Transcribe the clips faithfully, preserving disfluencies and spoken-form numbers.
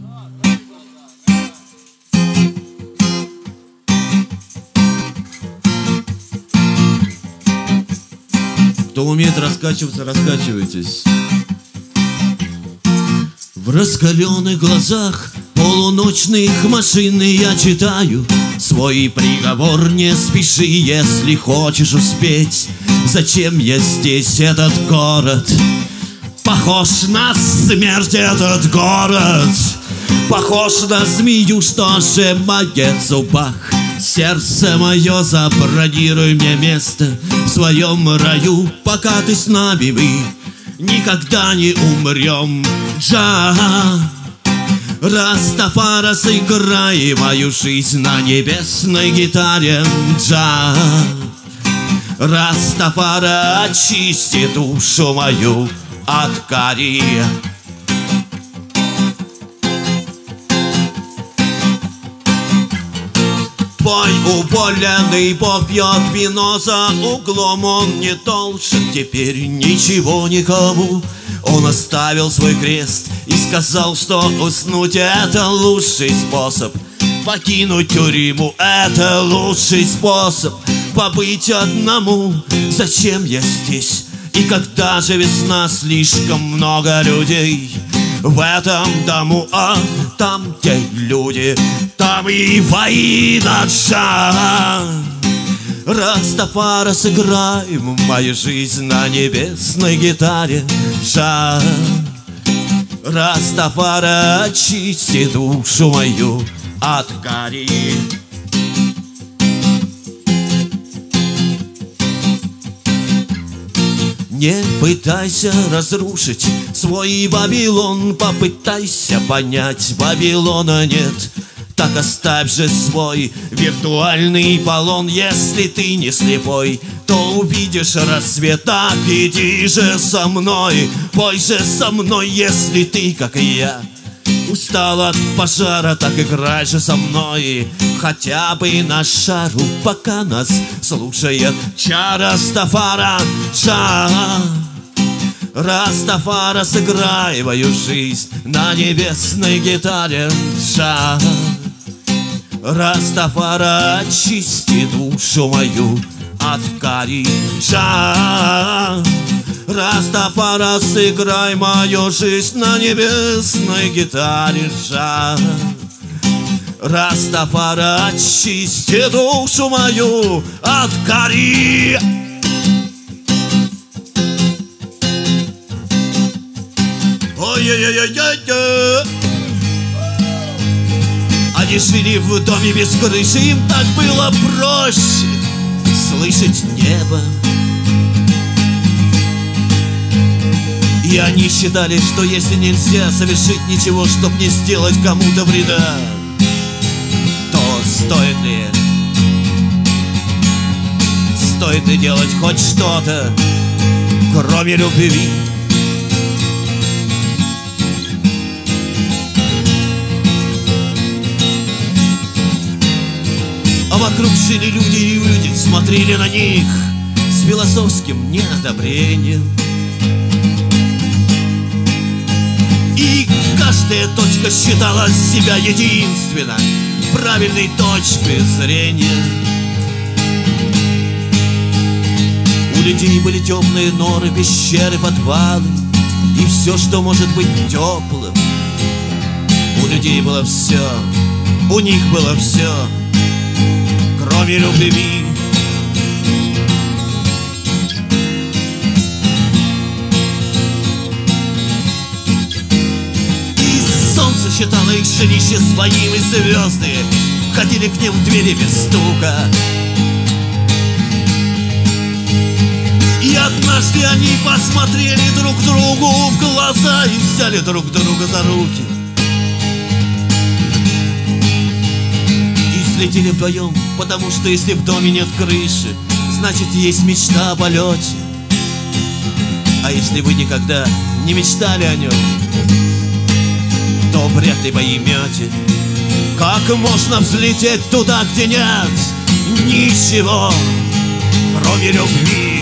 Кто умеет раскачиваться, раскачивайтесь. В раскаленных глазах полуночных машины я читаю свой приговор. Не спеши, если хочешь успеть. Зачем я здесь, этот город? Похож на смерть этот город. Похож на змею, что сжимает в зубах. Сердце мое, забронируй мне место в своем раю, пока ты с нами, мы никогда не умрем. Джа, Растафара, сыграй мою жизнь на небесной гитаре. Джа, Растафара, очисти душу мою от кари. Твой уволенный попьет вино за углом. Он не должен теперь ничего никому. Он оставил свой крест и сказал, что уснуть — это лучший способ. Покинуть тюрьму — это лучший способ. Побыть одному — зачем я здесь? И когда же весна, слишком много людей в этом дому, а там, где люди, там и война. Джа, Растафара, сыграй мою жизнь на небесной гитаре. Джа, Растафара, очисти душу мою от кари. Не пытайся разрушить свой Вавилон, попытайся понять, Вавилона нет. Так оставь же свой виртуальный полон. Если ты не слепой, то увидишь рассвет. Так иди же со мной, пой же со мной. Если ты, как и я, устал от пожара, так играй же со мной хотя бы на шару, пока нас слушает Джа, Растафара. Джа, Растафара, сыграй мою жизнь на небесной гитаре. Джа, Растафара, очисти душу мою от кари. Джа, Растафара, сыграй мою жизнь на небесной гитаре. Джа, Растафара, очисти душу мою от кари. Ой-ой-ой-ой-ой. Они жили в доме без крыши, им так было проще слышать небо. И они считали, что если нельзя совершить ничего, чтоб не сделать кому-то вреда, то стоит ли, стоит ли делать хоть что-то, кроме любви? А вокруг жили люди, и люди смотрели на них с философским неодобрением. И каждая точка считала себя единственной правильной точкой зрения. У людей были темные норы, пещеры, подвалы и все, что может быть теплым. У людей было все, у них было все, кроме любви. И солнце считало их жилище своим, и звезды ходили к ним в двери без стука. И однажды они посмотрели друг другу в глаза и взяли друг друга за руки. И взлетели вдвоем, потому что если в доме нет крыши, значит есть мечта о полете. А если вы никогда не мечтали о нем, то вряд ли поймете, как можно взлететь туда, где нет ничего, кроме любви.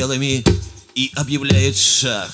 стрелами и объявляет шах.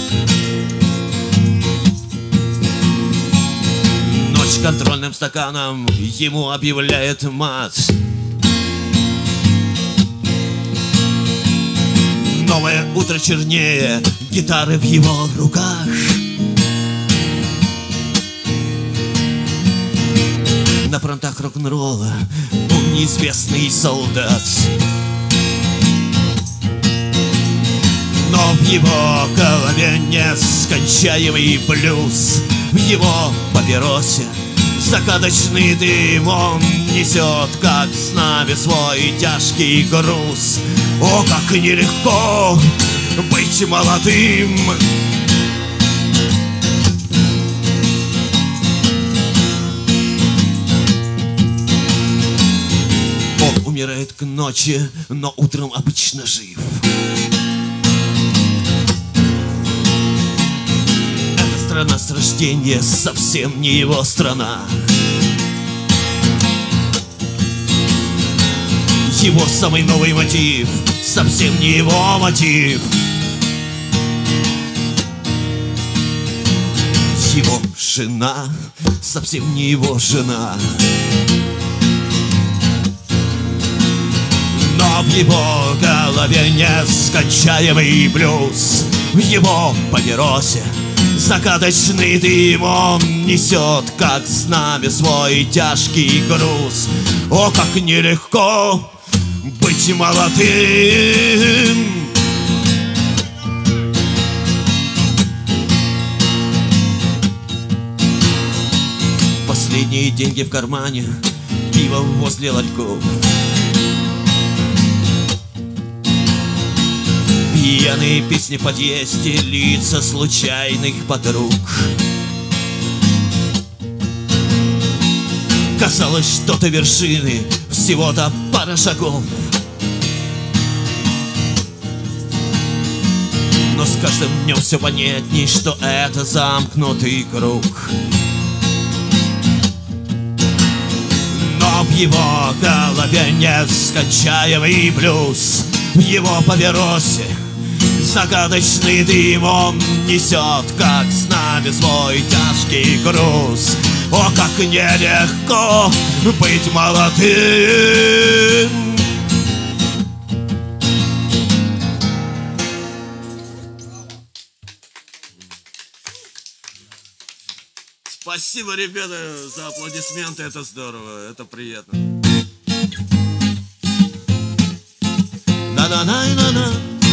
Ночь контрольным стаканом ему объявляет мат. Новое утро чернее, гитары в его руках. На фронтах рок-н-ролла он неизвестный солдат. Но в его голове нескончаемый блюз. В его папиросе загадочный дым. Он несет, как с нами, свой тяжкий груз. О, как нелегко быть молодым! Он умирает к ночи, но утром обычно жив. Эта страна с рождения совсем не его страна. Его самый новый мотив совсем не его мотив. Его жена совсем не его жена. Но в его голове нескончаемый блюз. В его папиросе загадочный дым. Он несет, как знамя, свой тяжкий груз. О, как нелегко быть молодым! Последние деньги в кармане, пиво возле ларьков. Пьяные песни в подъезде, лица случайных подруг. Казалось, что до вершины всего-то пара шагов. Но с каждым днем все понятней, что это замкнутый круг. Но в его голове нескончаемый блюз. В его папиросе загадочный дым. Он несет, как знамя, свой тяжкий груз. О, как нелегко быть молодым! Спасибо, ребята, за аплодисменты. Это здорово, это приятно. На-на-на-на-на.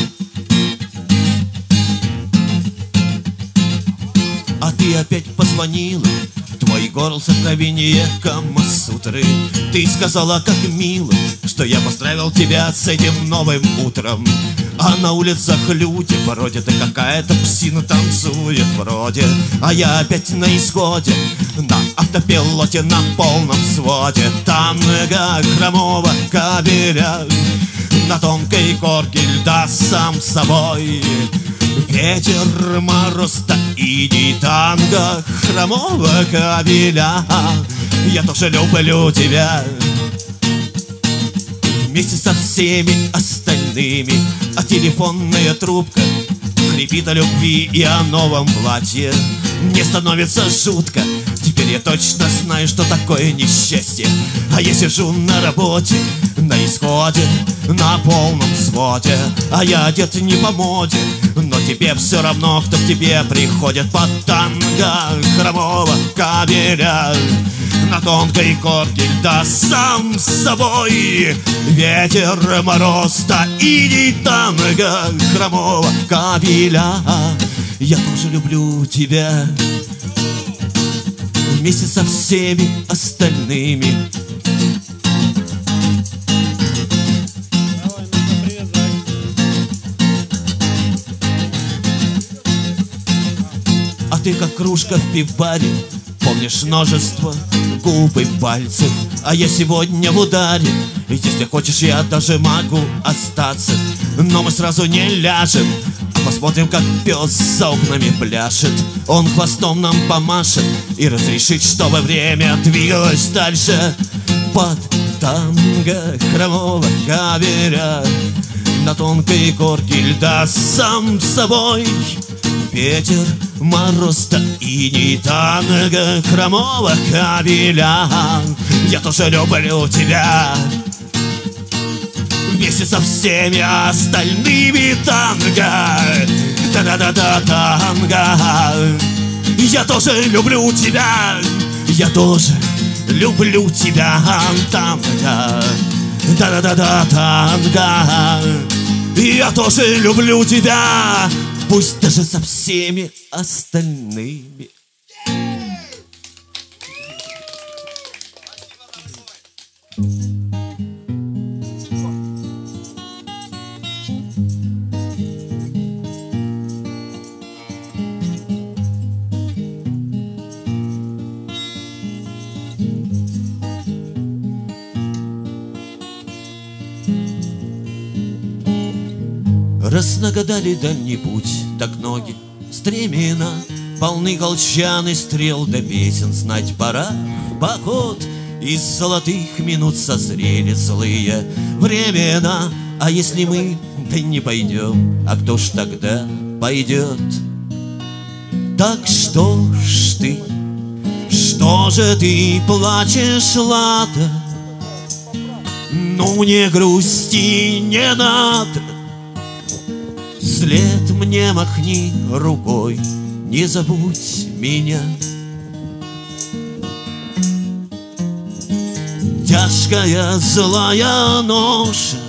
А ты опять позвонила. Твой голос откровение Камасутры. Ты сказала, как мило, что я поздравил тебя с этим новым утром. А на улицах люди бродят, и какая-то псина танцует вроде. А я опять на исходе, на автопилоте, на полном взводе. Танго хромого кабеля на тонкой корке льда сам собой. Ветер, мороз, да и не танго хромого кабеля. Я тоже люблю тебя вместе со всеми остальными. А телефонная трубка хрипит о любви и о новом платье. Мне становится жутко. Теперь я точно знаю, что такое несчастье. А я сижу на работе, на исходе, на полном взводе. А я одет не по моде, но тебе все равно, кто к тебе приходит. Под танго хромого кабеля на тонкой корке льда сам с собой. Ветер, мороз, да и не танго хромого кабеля. Я тоже люблю тебя вместе со всеми остальными. А ты как кружка в пивбаре, помнишь множество губ и пальцев. А я сегодня в ударе, если хочешь, я даже могу остаться. Но мы сразу не ляжем, а посмотрим, как пес за окнами пляшет. Он хвостом нам помашет и разрешит, чтобы время двигалось дальше. Под танго хромого кабеля на тонкой корке льда сам с собой. Ветер, мороз, да иней, танго, хромого кабеля. Я тоже люблю тебя вместе со всеми остальными танго. Да-да-да-да, танго. Я тоже люблю тебя, я тоже люблю тебя, танго. Да-да-да-да, танго. Я тоже люблю тебя, пусть даже со всеми остальными. Раз нагадали дальний путь, так ноги стремена, полны колчан и стрел, да песен знать пора в поход. Из золотых минут созрели злые времена. А если мы, да не пойдем, а кто ж тогда пойдет? Так что ж ты, что же ты плачешь, Лада? Ну не грусти, не надо. Вслед мне махни рукой, не забудь меня. Тяжкая злая ноша,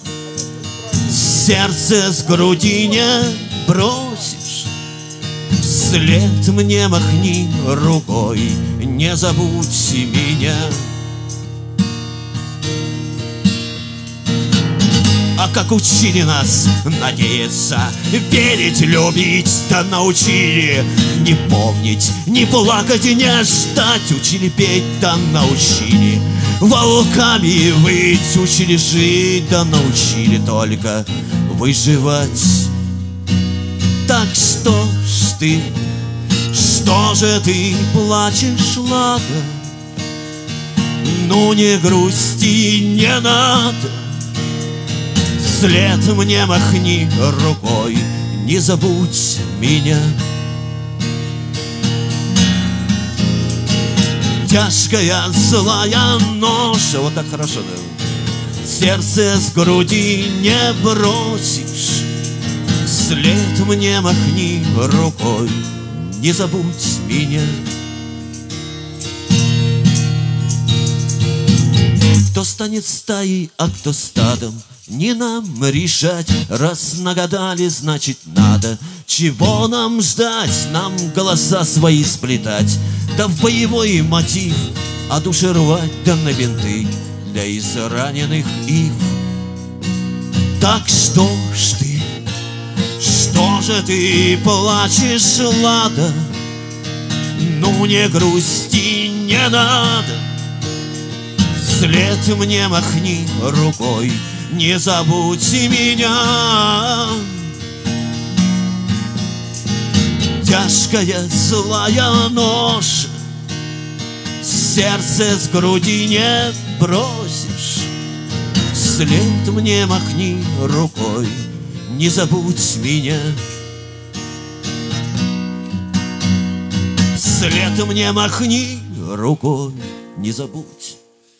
сердце с груди не бросишь. Вслед мне махни рукой, не забудь меня. А как учили нас надеяться, верить, любить, да научили не помнить, не плакать и не ждать. Учили петь, да научили волками выть. Учили жить, да научили только выживать. Так что ж ты, что же ты плачешь, Лада? Ну не грусти, не надо. Вслед мне махни рукой, не забудь меня. Тяжкая злая ноша, вот так хорошо, да? Сердце с груди не бросишь. Вслед мне махни рукой, не забудь меня. Кто станет стаей, а кто стадом, не нам решать. Раз нагадали, значит надо. Чего нам ждать? Нам голоса свои сплетать, да в боевой мотив, а души рвать, да на бинты для израненных ив. Так что ж ты, что же ты плачешь, Лада? Ну не грусти, не надо. Вслед мне махни рукой, не забудь меня. Тяжкая злая ноша, сердце с груди не бросишь. Вслед мне махни рукой, не забудь меня. Вслед мне махни рукой, не забудь.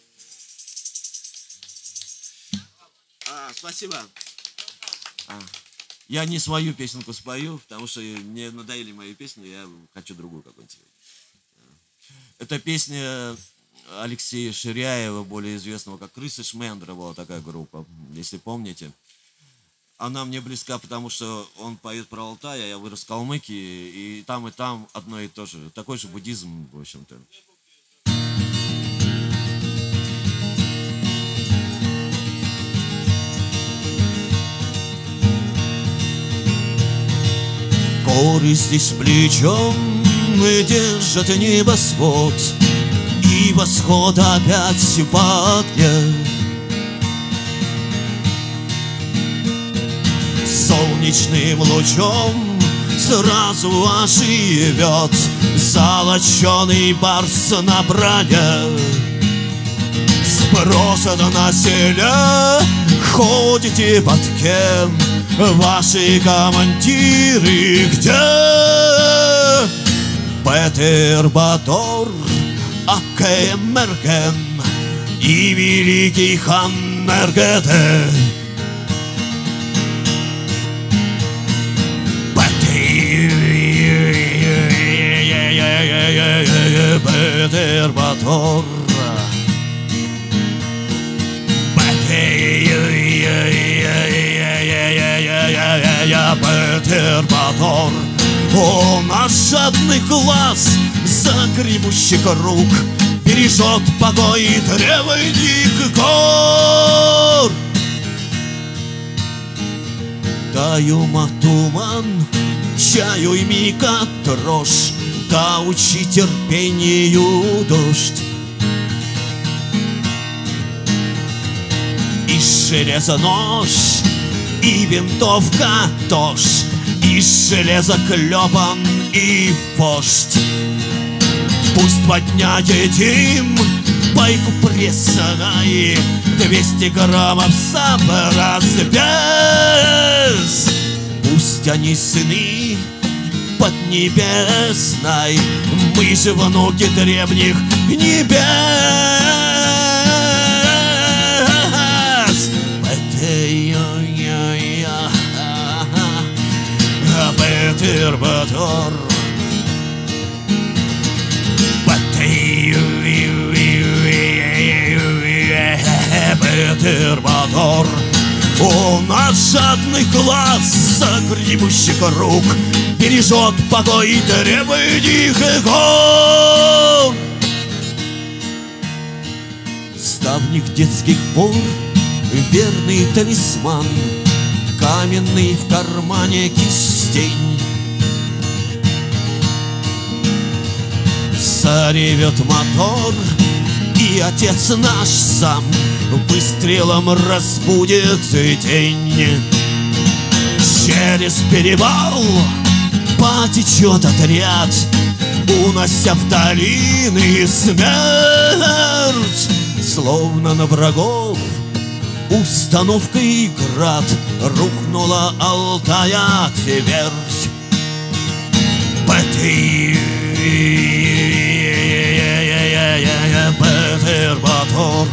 А, спасибо. А, я не свою песенку спою, потому что мне надоели мои песни, я хочу другую какую-нибудь. Это песня Алексея Ширяева, более известного как Крысы Шмендра, была такая группа, если помните. Она мне близка, потому что он поет про Алтай, а я вырос в Калмыкии, и там, и там одно и то же. Такой же буддизм, в общем-то. Горы здесь плечом держат небосвод, и восход опять в огне. Солнечным лучом сразу оживет золоченый барс на броне. С Просто на селе ходите под кем? Ваши командиры где? Петер Батор, Акемерген и великий хан Мергете. Петер Батор, Петер Батор, он наш жадный глаз, загребущих рук, бережет покой древних гор. Таюма туман, чаю и мика дрожь, да учи терпению дождь. И железо нож, и винтовка тоже, и железо клепан, и вождь. Пусть поднять им пайку пресной, двести граммов сахара без. Пусть они сыны поднебесной, мы же внуки древних небес. Петер Батор, Петер Батор, он от жадных глаз, загребущих рук, бережет покой древних гор. С давних детских пор верный талисман, каменный в кармане кистень. Заревет мотор, и отец наш сам выстрелом разбудит день. Через перевал потечет отряд, унося в долины смерть. Словно на врагов установкой град рухнула Алтая твердь. Петер Батор,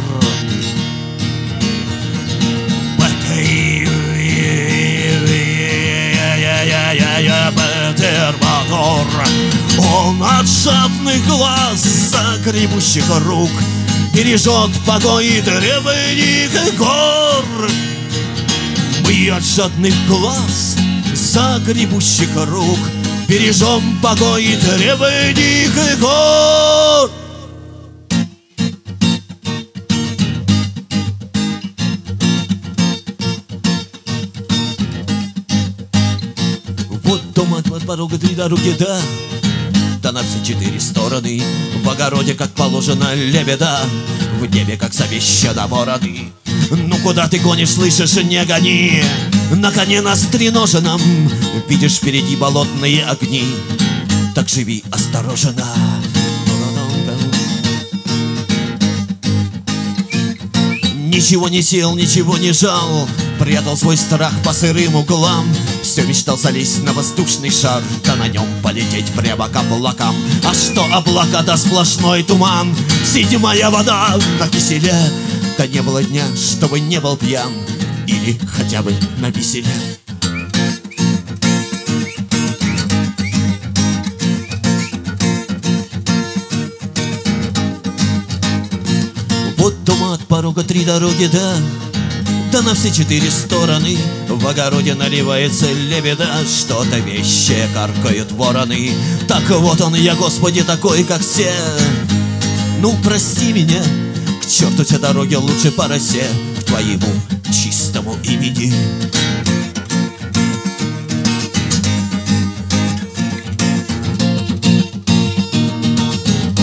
Петер Батор, он от жадных глаз, загребущих рук, бережет покой древних гор. Мы от жадных глаз, загребущих рук, бережем покой древних гор. Вот дом от порога, три дороги, да, да на все четыре стороны. В огороде, как положено, лебеда, в небе, как завещано, вороны. Ну куда ты гонишь, слышишь, не гони, на коне на стреноженном видишь впереди болотные огни. Так живи осторожно. Ничего не сел, ничего не жал, прятал свой страх по сырым углам. Все мечтал залезть на воздушный шар, да на нем полететь прямо к облакам. А что облака, да сплошной туман, седьмая вода на киселе. Да не было дня, чтобы не был пьян, или хотя бы на веселе. Вот дома от порога, три дороги, да, да на все четыре стороны. В огороде наливается лебеда, что-то вещее каркают вороны. Так вот он я, Господи, такой, как все. Ну, прости меня, к черту те дороги, лучше по росе, к твоему чистому имени.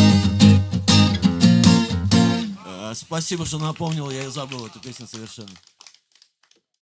Спасибо, что напомнил, я и забыл эту песню совершенно.